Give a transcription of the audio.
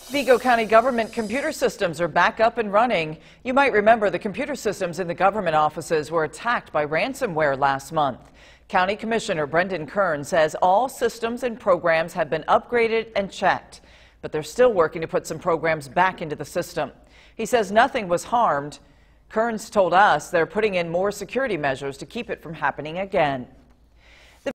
Vigo County government computer systems are back up and running. You might remember the computer systems in the government offices were attacked by ransomware last month. County Commissioner Brendan Kern says all systems and programs have been upgraded and checked, but they're still working to put some programs back into the system. He says nothing was harmed. Kern's told us they're putting in more security measures to keep it from happening again.